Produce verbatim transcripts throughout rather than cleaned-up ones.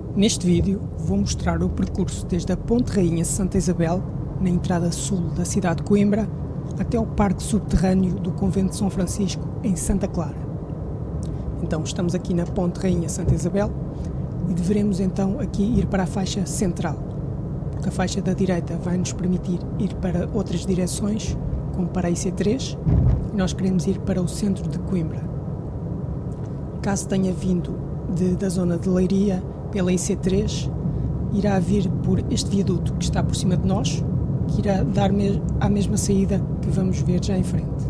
Neste vídeo vou mostrar o percurso desde a Ponte Rainha Santa Isabel, na entrada sul da cidade de Coimbra, até ao parque subterrâneo do Convento de São Francisco, em Santa Clara. Então estamos aqui na Ponte Rainha Santa Isabel e deveremos então aqui ir para a faixa central, porque a faixa da direita vai nos permitir ir para outras direções, como para a I C três, e nós queremos ir para o centro de Coimbra. Caso tenha vindo de, da zona de Leiria pela I C três, irá vir por este viaduto que está por cima de nós, que irá dar me à mesma saída que vamos ver já em frente.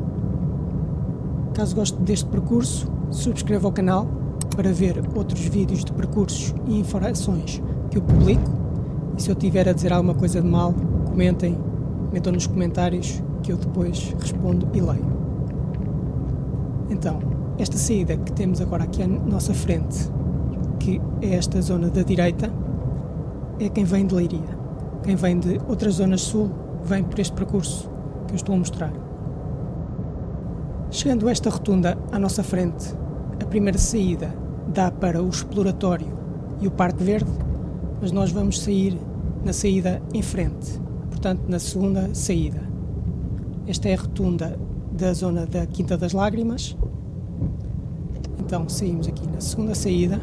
Caso goste deste percurso, subscreva o canal para ver outros vídeos de percursos e informações que eu publico, e se eu tiver a dizer alguma coisa de mal, comentem, metam nos comentários que eu depois respondo e leio. Então, esta saída que temos agora aqui à nossa frente, que é esta zona da direita, é quem vem de Leiria. Quem vem de outras zonas sul vem por este percurso que eu estou a mostrar. Chegando a esta rotunda à nossa frente, a primeira saída dá para o exploratório e o Parque Verde, mas nós vamos sair na saída em frente, portanto na segunda saída. Esta é a rotunda da zona da Quinta das Lágrimas. Então saímos aqui na segunda saída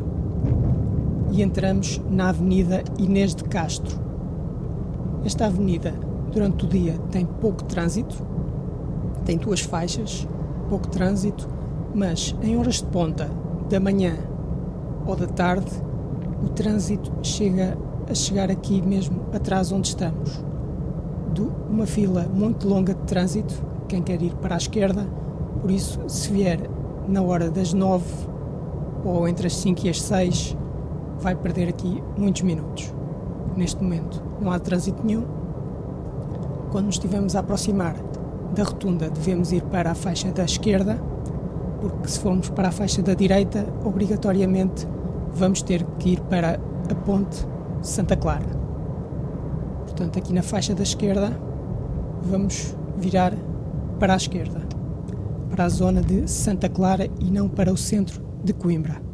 e entramos na Avenida Inês de Castro. Esta avenida, durante o dia, tem pouco trânsito, tem duas faixas, pouco trânsito, mas em horas de ponta, da manhã ou da tarde, o trânsito chega a chegar aqui mesmo atrás onde estamos. De uma fila muito longa de trânsito, quem quer ir para a esquerda, por isso, se vier na hora das nove ou entre as cinco e as seis, vai perder aqui muitos minutos. Neste momento não há trânsito nenhum. Quando nos estivermos a aproximar da rotunda, devemos ir para a faixa da esquerda, porque se formos para a faixa da direita, obrigatoriamente vamos ter que ir para a Ponte Santa Clara. Portanto, aqui na faixa da esquerda, vamos virar para a esquerda, para a zona de Santa Clara e não para o centro de Coimbra.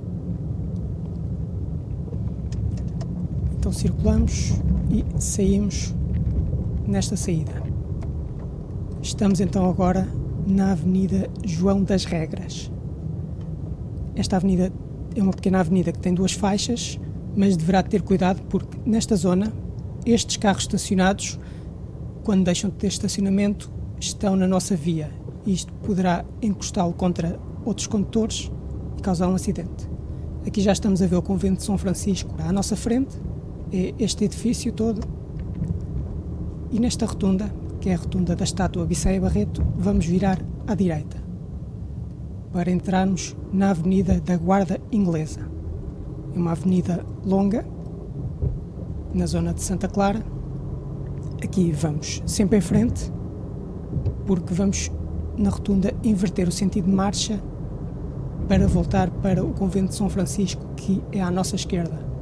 Então circulamos e saímos nesta saída. Estamos então agora na Avenida João das Regras. Esta avenida é uma pequena avenida que tem duas faixas, mas deverá ter cuidado porque nesta zona estes carros estacionados, quando deixam de ter estacionamento, estão na nossa via e isto poderá encostá-lo contra outros condutores e causar um acidente. Aqui já estamos a ver o Convento de São Francisco à nossa frente, é este edifício todo, e nesta rotunda, que é a rotunda da estátua Bissaia Barreto, vamos virar à direita para entrarmos na Avenida da Guarda Inglesa. É uma avenida longa na zona de Santa Clara. Aqui vamos sempre em frente porque vamos na rotunda inverter o sentido de marcha para voltar para o Convento de São Francisco, que é à nossa esquerda.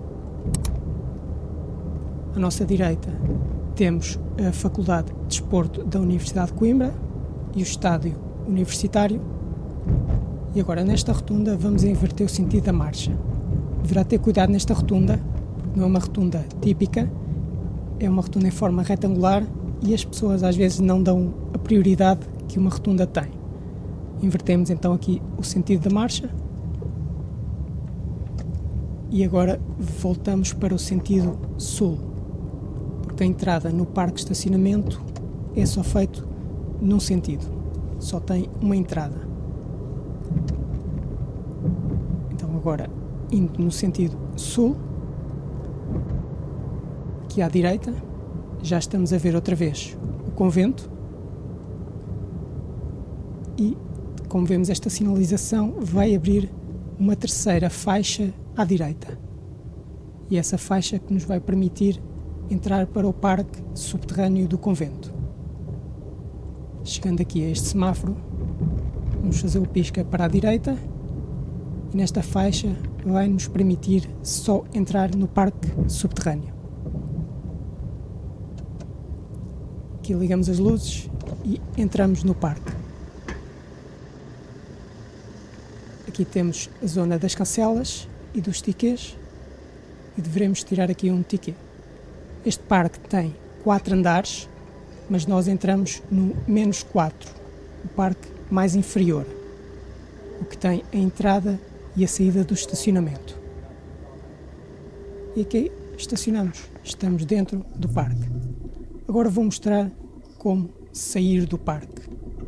À nossa direita temos a Faculdade de Desporto da Universidade de Coimbra e o Estádio Universitário. E agora nesta rotunda vamos inverter o sentido da marcha. Deverá ter cuidado nesta rotunda, porque não é uma rotunda típica, é uma rotunda em forma retangular e as pessoas às vezes não dão a prioridade que uma rotunda tem. Invertemos então aqui o sentido da marcha e agora voltamos para o sentido sul, porque a entrada no parque de estacionamento é só feito num sentido, só tem uma entrada. Então agora, indo no sentido sul, aqui à direita, já estamos a ver outra vez o convento e, como vemos, esta sinalização vai abrir uma terceira faixa à direita. E essa faixa que nos vai permitir entrar para o parque subterrâneo do convento. Chegando aqui a este semáforo, vamos fazer o pisca para a direita e nesta faixa vai nos permitir só entrar no parque subterrâneo. Aqui ligamos as luzes e entramos no parque. Aqui temos a zona das cancelas e dos tickets. e devemos tirar aqui um ticket. Este parque tem quatro andares, mas nós entramos no menos quatro, o parque mais inferior, o que tem a entrada e a saída do estacionamento. E aqui estacionamos, estamos dentro do parque. Agora vou mostrar como sair do parque.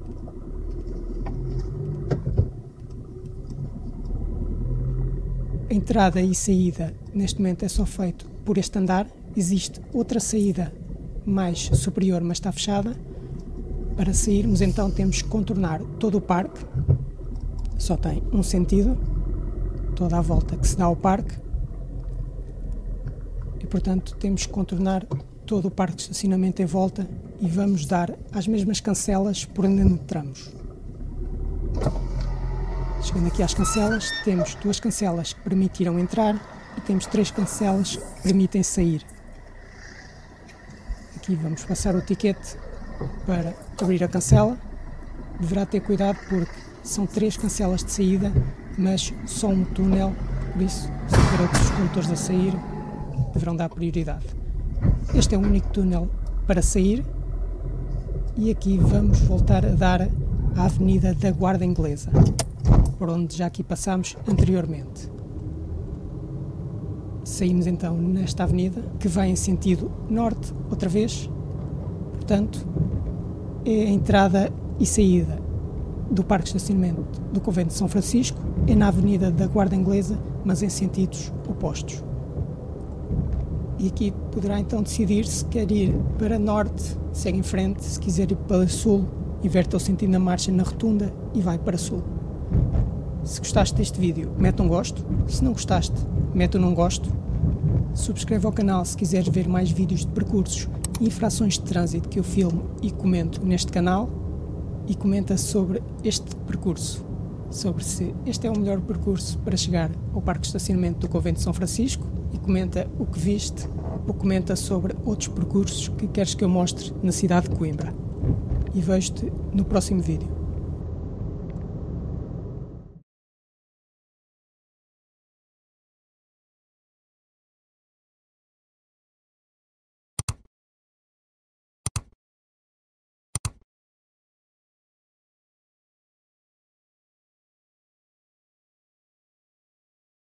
A entrada e saída neste momento é só feito por este andar. Existe outra saída mais superior, mas está fechada. Para sairmos então temos que contornar todo o parque. Só tem um sentido, toda a volta que se dá ao parque. E portanto temos que contornar todo o parque de estacionamento em volta e vamos dar às mesmas cancelas por onde entramos. Chegando aqui às cancelas, temos duas cancelas que permitiram entrar e temos três cancelas que permitem sair. Aqui vamos passar o ticket para abrir a cancela. Deverá ter cuidado porque são três cancelas de saída, mas só um túnel, por isso, se tiver outros condutores a sair, deverão dar prioridade. Este é o único túnel para sair e aqui vamos voltar a dar à Avenida da Guarda Inglesa, por onde já aqui passámos anteriormente. Saímos então nesta avenida, que vai em sentido norte, outra vez. Portanto, é a entrada e saída do Parque de Estacionamento do Convento de São Francisco, é na Avenida da Guarda Inglesa, mas em sentidos opostos. E aqui poderá então decidir se quer ir para norte, segue em frente, se quiser ir para sul, inverte o sentido na marcha na rotunda e vai para sul. Se gostaste deste vídeo, mete um gosto. Se não gostaste, mete um não gosto. Subscreve ao canal se quiseres ver mais vídeos de percursos e infrações de trânsito que eu filmo e comento neste canal. E comenta sobre este percurso, sobre se este é o melhor percurso para chegar ao Parque de Estacionamento do Convento de São Francisco. E comenta o que viste ou comenta sobre outros percursos que queres que eu mostre na cidade de Coimbra. E vejo-te no próximo vídeo.